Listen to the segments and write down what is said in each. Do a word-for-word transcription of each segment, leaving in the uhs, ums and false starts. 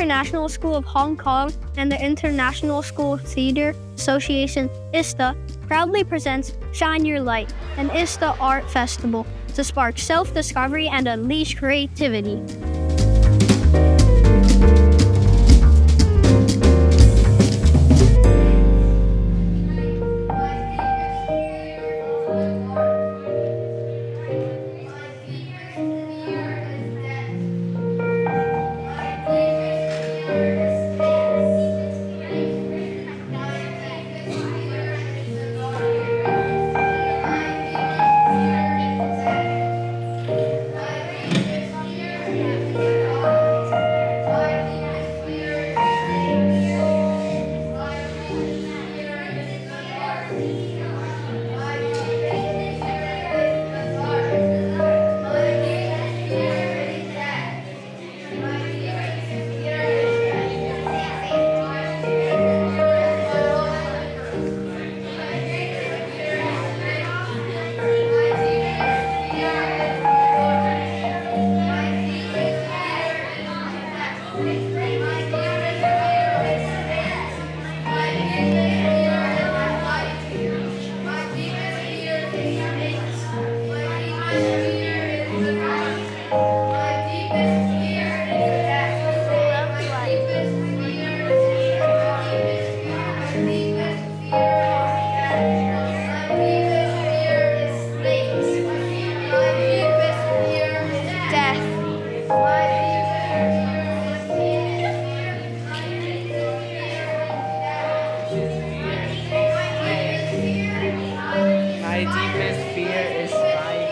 International School of Hong Kong and the International School Theatre Association, ISTA, proudly presents Shine Your Light, an ISTA art festival to spark self-discovery and unleash creativity. My deepest fear is spiders.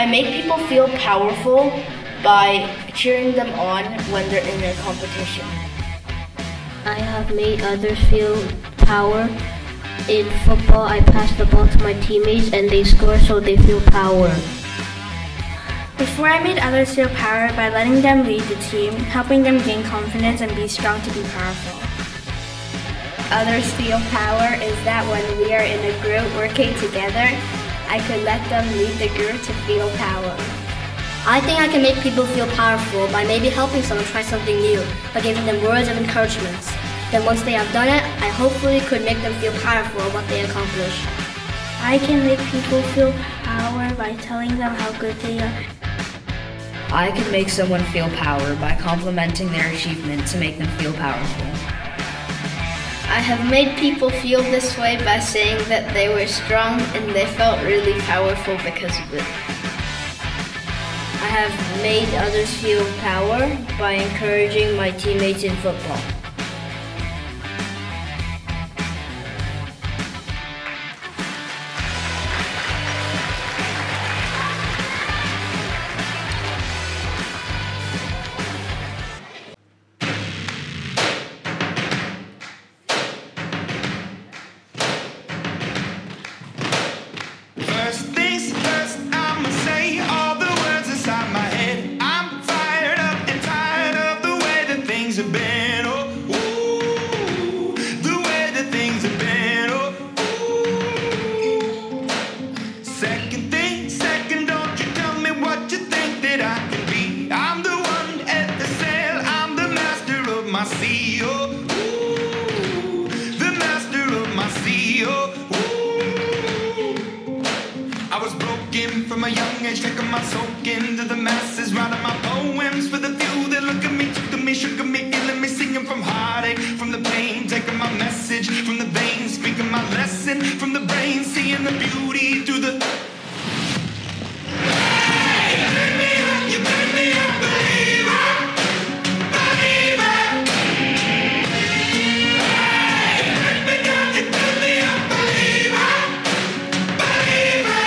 make people feel powerful by cheering them on when they're in their competition. I have made others feel power. In football, I pass the ball to my teammates and they score, so they feel power. Before, I made others feel power by letting them lead the team, helping them gain confidence and be strong to be powerful. Others feel power is that when we are in a group working together, I could let them lead the group to feel power. I think I can make people feel powerful by maybe helping someone try something new, by giving them words of encouragement. Then once they have done it, I hopefully could make them feel powerful of what they accomplished. I can make people feel power by telling them how good they are. I can make someone feel power by complimenting their achievement to make them feel powerful. I have made people feel this way by saying that they were strong and they felt really powerful because of it. I have made others feel power by encouraging my teammates in football. First things first, I'ma say all the words inside my head. I'm fired up and tired of the way that things have been. Oh, ooh, the way that things have been. Oh, ooh. Second thing, second, don't you tell me what you think that I can be. I'm the one at the sail, I'm the master of my sea. Oh, ooh, the master of my sea. Oh, I was broken from a young age, taking my soak into the masses, writing my poems for the few that look at me, took to me, shook at me, killing me, singing from heartache, from the pain, taking my message from the veins, speaking my lesson from the brain, seeing the beauty through the. Hey, you turn me up, you turn me up, believer, believer. Hey, you turn me up, you turn me up, believer, believer.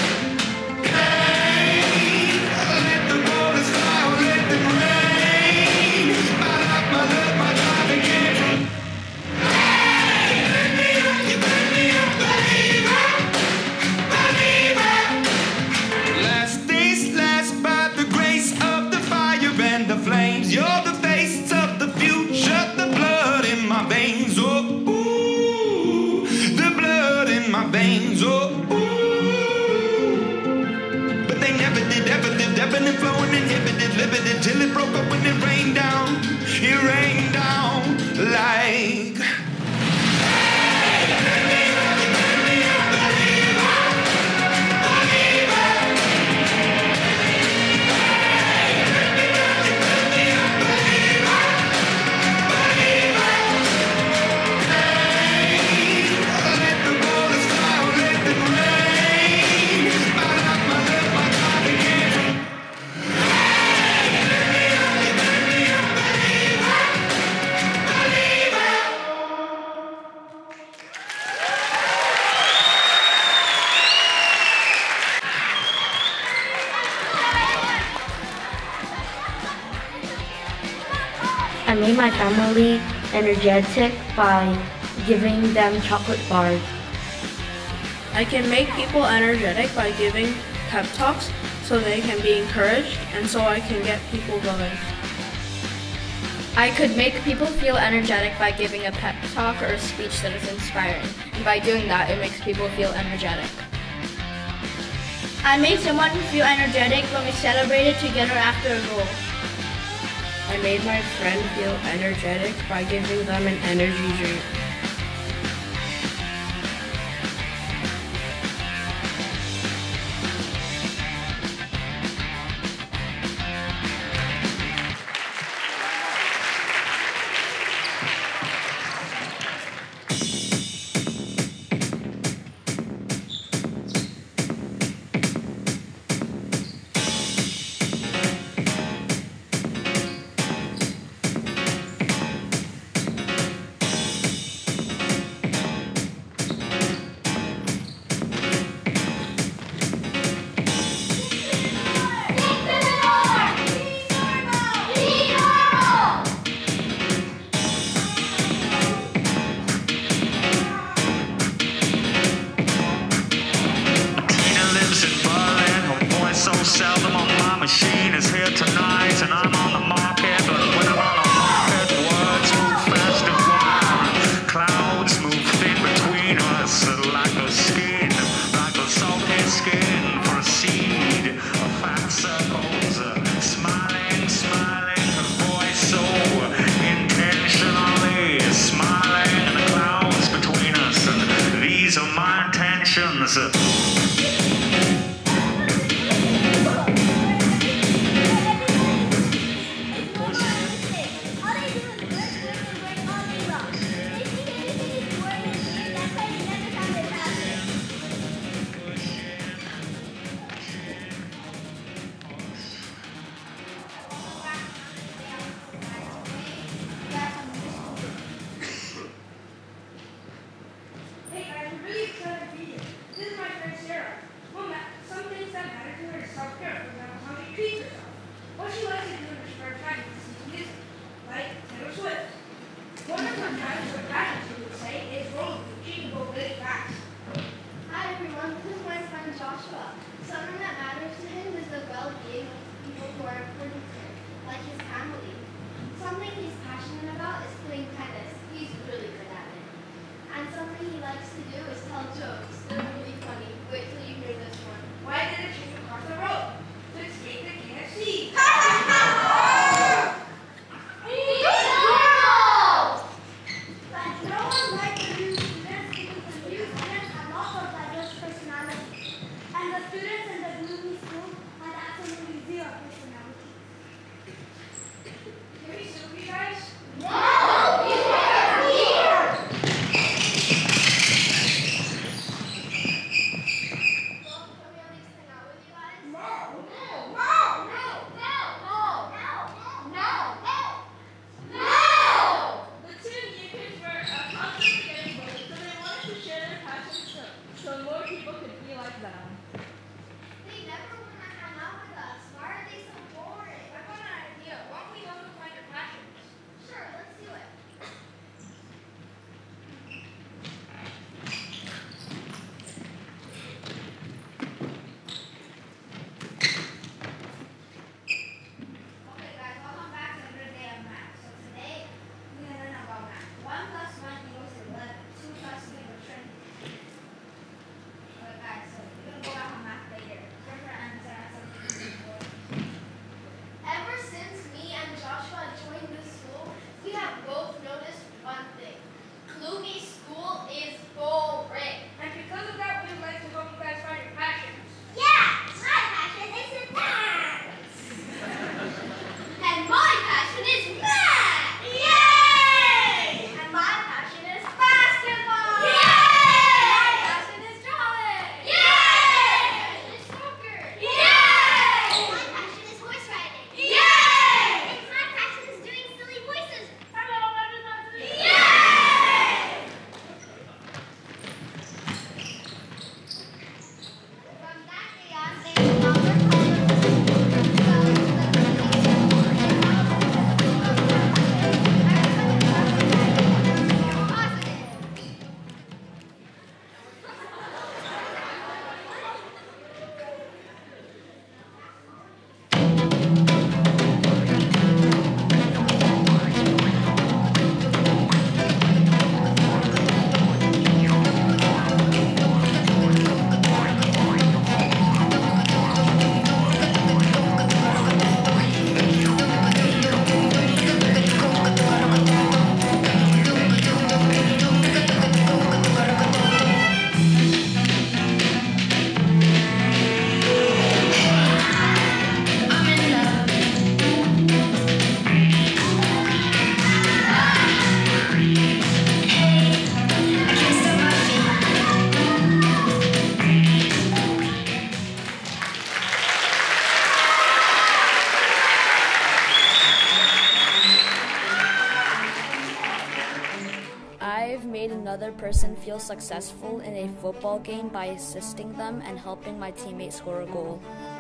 You're the face of the future, the blood in my veins, oh, ooh, the blood in my veins, oh, ooh. But they never did, ever lived, ebbing and flowing, inhibited, limited, till it broke up when it rained down, it rained down like. I made my family energetic by giving them chocolate bars. I can make people energetic by giving pep talks so they can be encouraged and so I can get people going. I could make people feel energetic by giving a pep talk or a speech that is inspiring. And by doing that, it makes people feel energetic. I made someone feel energetic when we celebrated together after a goal. I made my friend feel energetic by giving them an energy drink. here tonight, and I'm on the market, but when I'm on the market, words move fast and wild. Clouds move thin between us, like a skin, like a salty skin for a seed. A fat circles, uh, smiling, smiling, her voice so intentionally smiling, and the clouds between us, and these are my intentions. another person feel successful in a football game by assisting them and helping my teammates score a goal.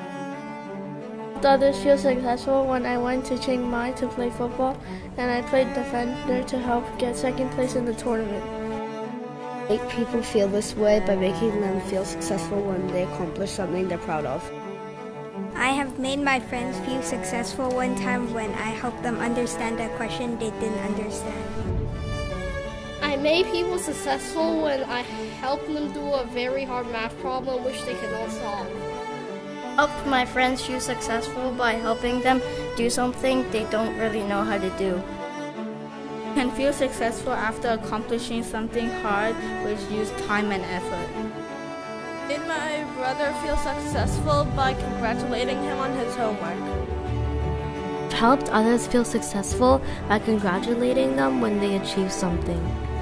Others feel successful when I went to Chiang Mai to play football and I played defender to help get second place in the tournament. Make people feel this way by making them feel successful when they accomplish something they're proud of. I have made my friends feel successful one time when I helped them understand a question they didn't understand. I made people successful when I helped them do a very hard math problem which they cannot solve. Helped my friends feel successful by helping them do something they don't really know how to do. Can feel successful after accomplishing something hard which used time and effort. Made my brother feel successful by congratulating him on his homework. Helped others feel successful by congratulating them when they achieve something.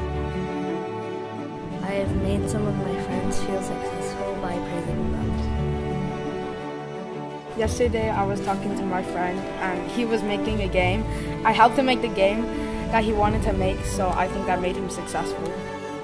I have made some of my friends feel successful by praising them. Yesterday I was talking to my friend and he was making a game. I helped him make the game that he wanted to make, so I think that made him successful.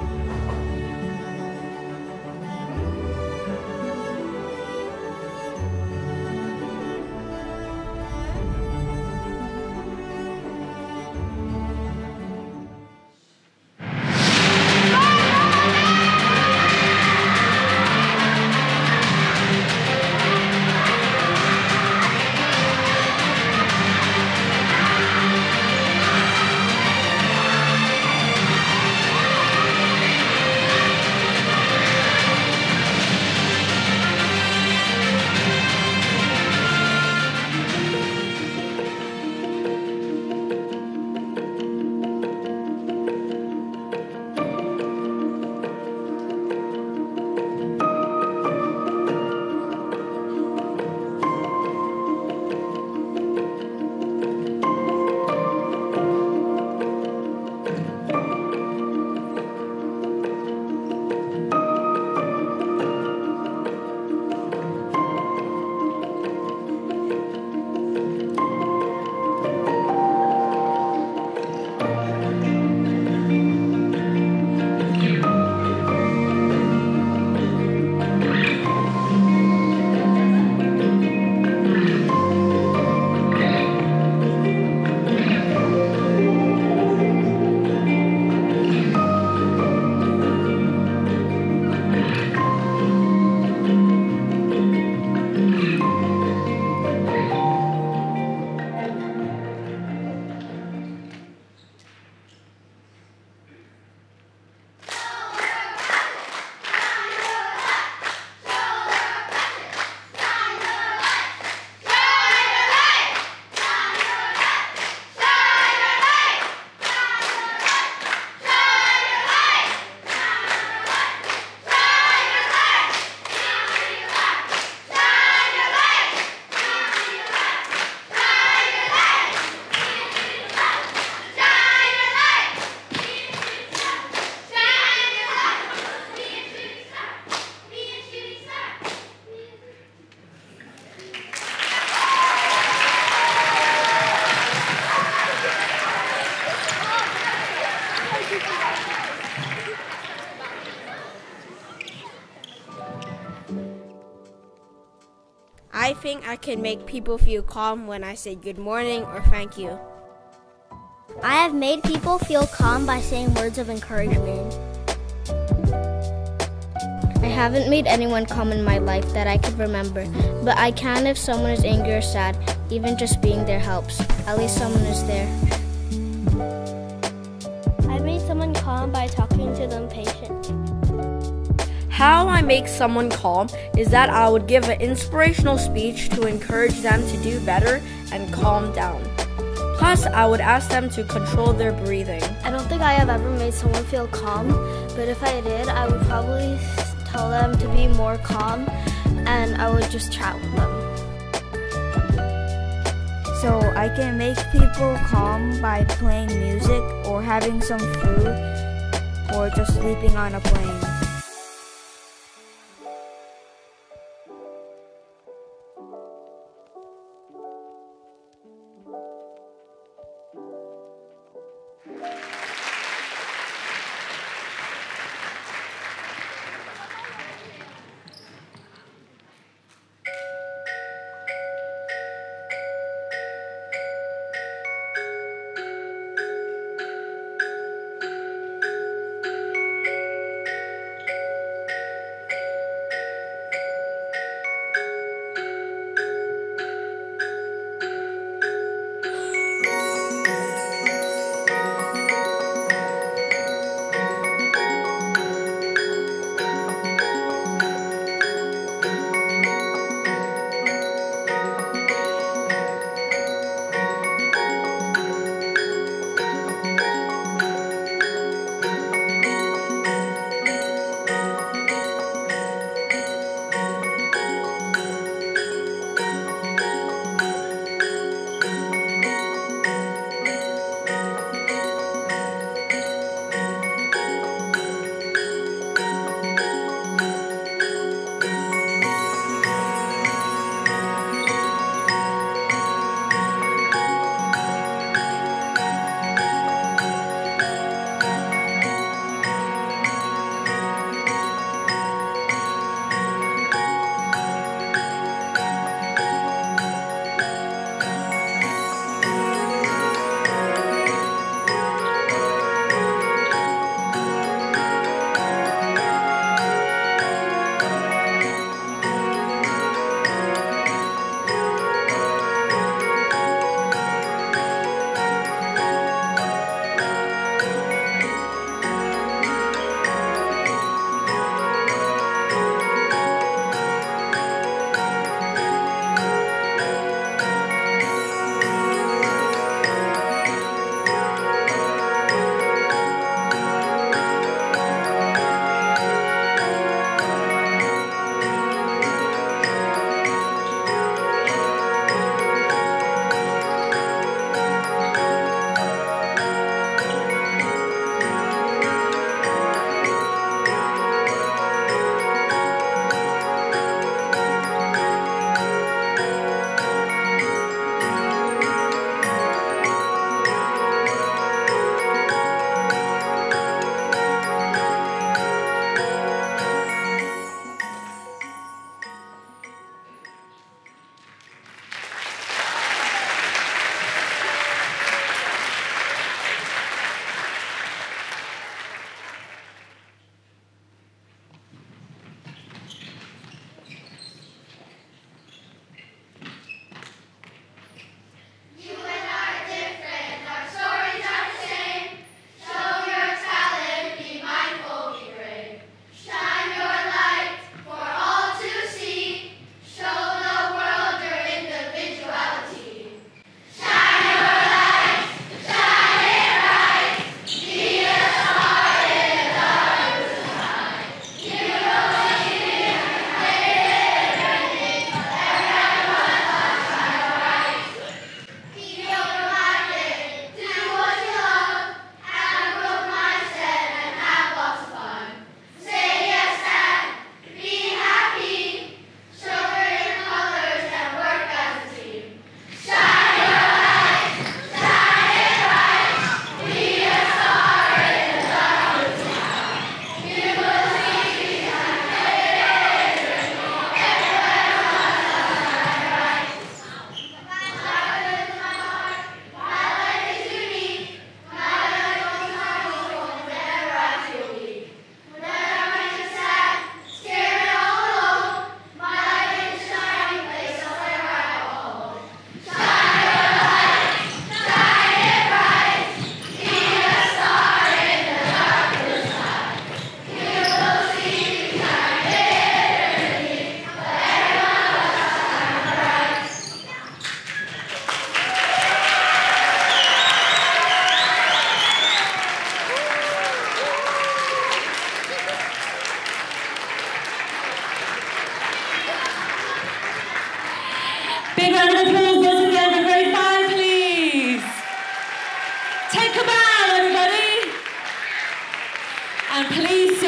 I think I can make people feel calm when I say good morning or thank you. I have made people feel calm by saying words of encouragement. I haven't made anyone calm in my life that I could remember, but I can if someone is angry or sad. Even just being there helps. At least someone is there. I made someone calm by talking to them patiently. How I make someone calm is that I would give an inspirational speech to encourage them to do better and calm down. Plus, I would ask them to control their breathing. I don't think I have ever made someone feel calm, but if I did, I would probably tell them to be more calm, and I would just chat with them. So I can make people calm by playing music or having some food or just sleeping on a plane.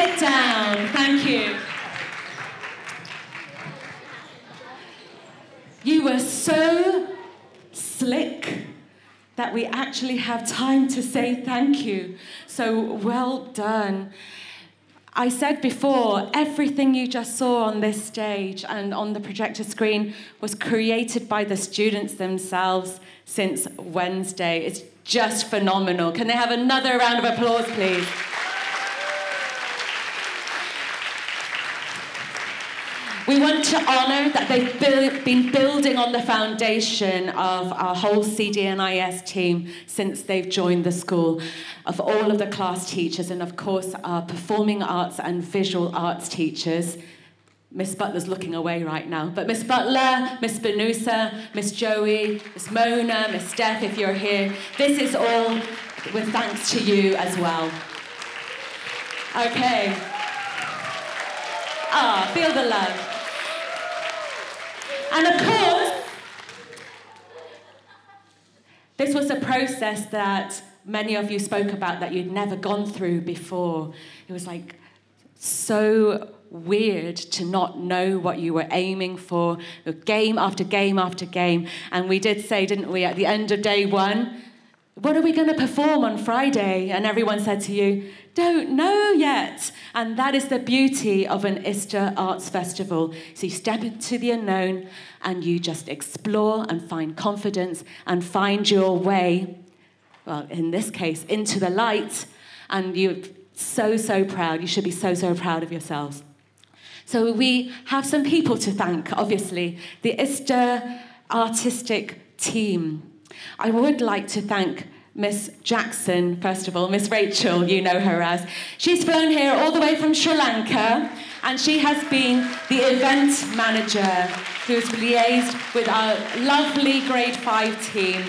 sit down. Thank you. You were so slick that we actually have time to say thank you. So well done. I said before, everything you just saw on this stage and on the projector screen was created by the students themselves since Wednesday. It's just phenomenal. Can they have another round of applause, please? We want to honour that they've build, been building on the foundation of our whole C D N I S team since they've joined the school, of all of the class teachers and, of course, our performing arts and visual arts teachers. Miss Butler's looking away right now, but Miss Butler, Miss Benusa, Miss Joey, Miss Mona, Miss Steph, if you're here, this is all with thanks to you as well. Okay. Ah, feel the love. And of course, this was a process that many of you spoke about that you'd never gone through before. It was like so weird to not know what you were aiming for, game after game after game. And we did say, didn't we, at the end of day one, what are we going to perform on Friday? And everyone said to you, don't know yet. And that is the beauty of an ISTA Arts Festival. So you step into the unknown and you just explore and find confidence and find your way, well, in this case, into the light. And you're so, so proud. You should be so, so proud of yourselves. So we have some people to thank, obviously. The ISTA artistic team. I would like to thank Miss Jackson, first of all, Miss Rachel, you know her as. She's flown here all the way from Sri Lanka, and she has been the event manager who's liaised with our lovely grade five team.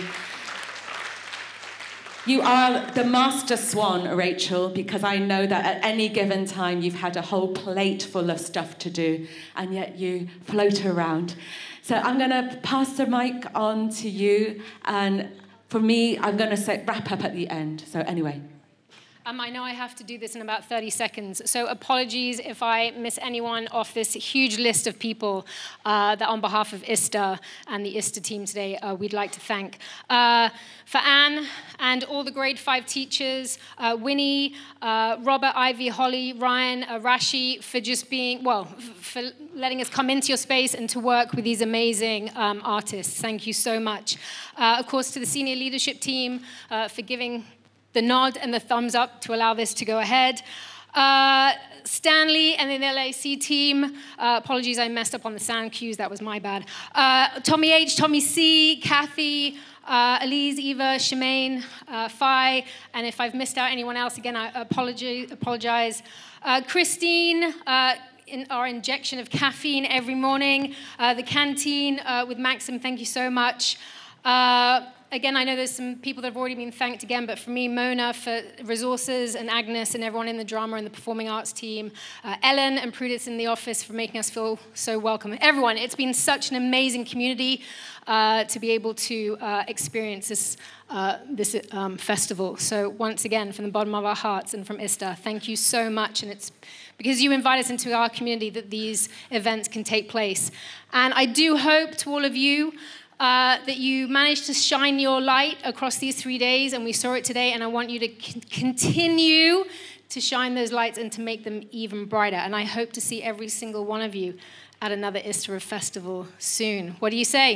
You are the master swan, Rachel, because I know that at any given time you've had a whole plate full of stuff to do, and yet you float around. So I'm going to pass the mic on to you, and for me, I'm going to wrap up at the end. So anyway. Um, I know I have to do this in about thirty seconds, so apologies if I miss anyone off this huge list of people uh, that on behalf of ISTA and the ISTA team today, uh, we'd like to thank. Uh, for Anne and all the grade five teachers, uh, Winnie, uh, Robert, Ivy, Holly, Ryan, uh, Rashi, for just being, well, for letting us come into your space and to work with these amazing um, artists. Thank you so much. Uh, of course, to the senior leadership team uh, for giving the nod and the thumbs up to allow this to go ahead. Uh, Stanley and the L A C team, uh, apologies I messed up on the sound cues, that was my bad. Uh, Tommy H, Tommy C, Kathy, uh, Elise, Eva, Shemaine, uh, Phi, and if I've missed out anyone else, again, I apologize. apologize. Uh, Christine, uh, in our injection of caffeine every morning. Uh, the canteen uh, with Maxim, thank you so much. Uh, Again, I know there's some people that have already been thanked again, but for me, Mona for resources, and Agnes and everyone in the drama and the performing arts team, uh, Ellen and Prudence in the office for making us feel so welcome. Everyone, it's been such an amazing community uh, to be able to uh, experience this, uh, this um, festival. So once again, from the bottom of our hearts and from ISTA, thank you so much. And it's because you invite us into our community that these events can take place. And I do hope to all of you Uh, that you managed to shine your light across these three days, and we saw it today, and I want you to c continue to shine those lights and to make them even brighter. And I hope to see every single one of you at another ISTA festival soon. What do you say?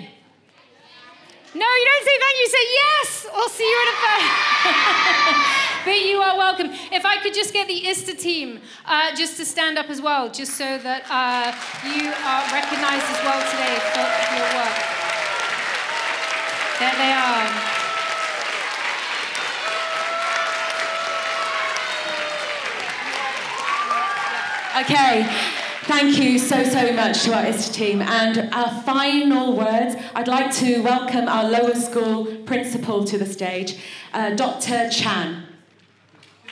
No, you don't say thank you, you say yes! I'll see you at a festival. But you are welcome. If I could just get the ISTA team uh, just to stand up as well, just so that uh, you are recognized as well today for your work. There they are. Okay, thank you so, so much to our ISTA team. And our final words, I'd like to welcome our lower school principal to the stage, uh, Doctor Chan.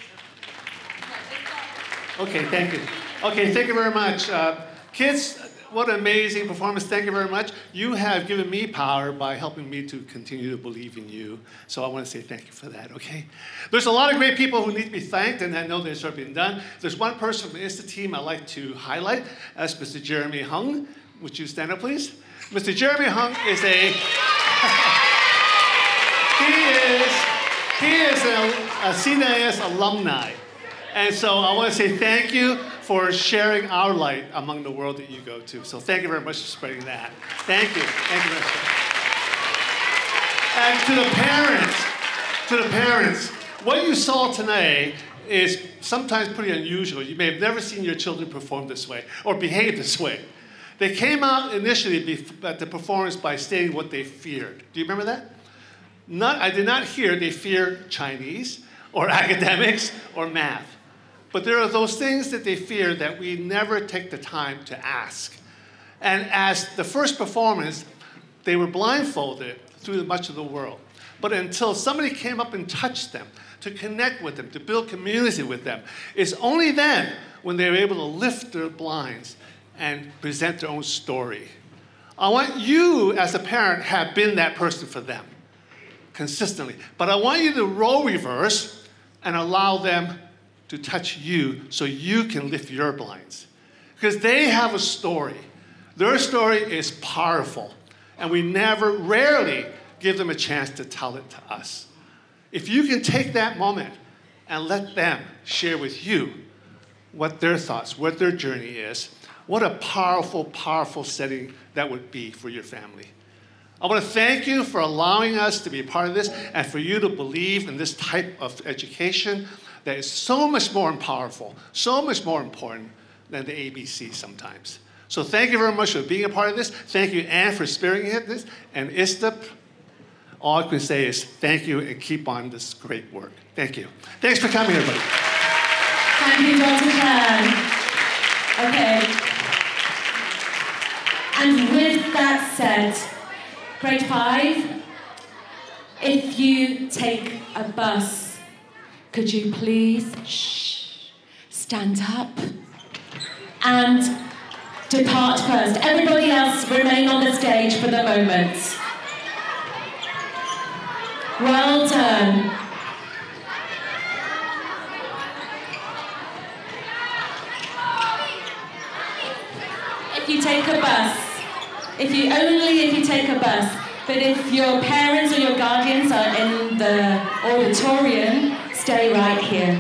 Okay, thank you. Okay, thank you very much. Uh, kids, what an amazing performance. Thank you very much. You have given me power by helping me to continue to believe in you. So I want to say thank you for that, okay? There's a lot of great people who need to be thanked, and I know they're sort of being done. There's one person from the ISTA team I'd like to highlight. That's Mister Jeremy Hung. Would you stand up, please? Mister Jeremy Hung is a... he is, he is a, a C N I S alumni. And so I want to say thank you for sharing our light among the world that you go to. So thank you very much for spreading that. Thank you. Thank you very much. And to the parents, to the parents, what you saw tonight is sometimes pretty unusual. You may have never seen your children perform this way or behave this way. They came out initially at the performance by stating what they feared. Do you remember that? Not, I did not hear they fear Chinese or academics or math. But there are those things that they fear that we never take the time to ask. And as the first performance, they were blindfolded through much of the world. But until somebody came up and touched them, to connect with them, to build community with them, it's only then when they were able to lift their blinds and present their own story. I want you, as a parent, have been that person for them consistently. But I want you to role reverse and allow them to touch you so you can lift your blinds. Because they have a story. Their story is powerful. And we never, rarely give them a chance to tell it to us. If you can take that moment and let them share with you what their thoughts, what their journey is, what a powerful, powerful setting that would be for your family. I want to thank you for allowing us to be a part of this and for you to believe in this type of education that is so much more powerful, so much more important than the A B C sometimes. So thank you very much for being a part of this. Thank you, Anne, for spearheading this. And ISTA, all I can say is thank you and keep on this great work. Thank you. Thanks for coming, everybody. Thank you, Doctor Chan. Okay. And with that said, grade five, if you take a bus, could you please shh, stand up and depart first? Everybody else remain on the stage for the moment. Well done. If you take a bus, if you only if you take a bus, but if your parents or your guardians are in the auditorium, stay right here.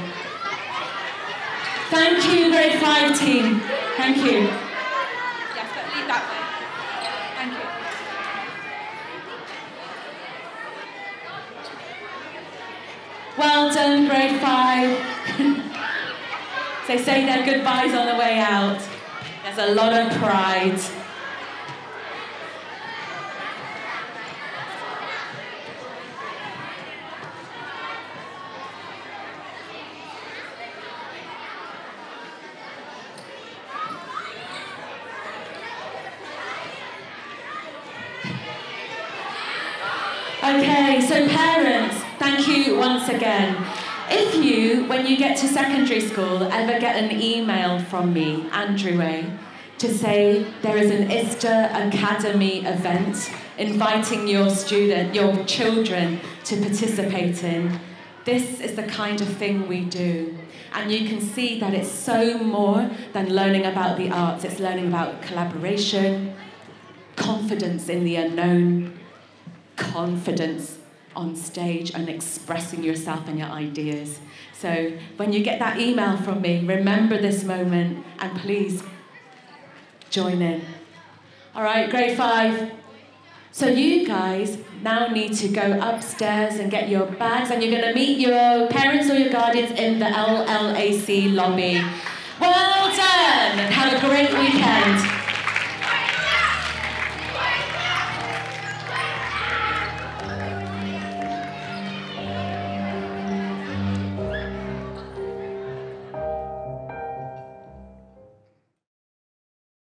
Thank you, grade five team. Thank you. Yes, but lead that way. Thank you. Well done, grade five. They say their goodbyes on the way out. There's a lot of pride. Okay, so parents, thank you once again. If you, when you get to secondary school, ever get an email from me, Andrew A, to say there is an ISTA Academy event inviting your student, your children to participate in, this is the kind of thing we do. And you can see that it's so more than learning about the arts. It's learning about collaboration, confidence in the unknown, confidence on stage and expressing yourself and your ideas. So when you get that email from me, remember this moment and please join in. All right, grade five. So you guys now need to go upstairs and get your bags and you're gonna meet your parents or your guardians in the L L A C lobby. Well done and have a great weekend.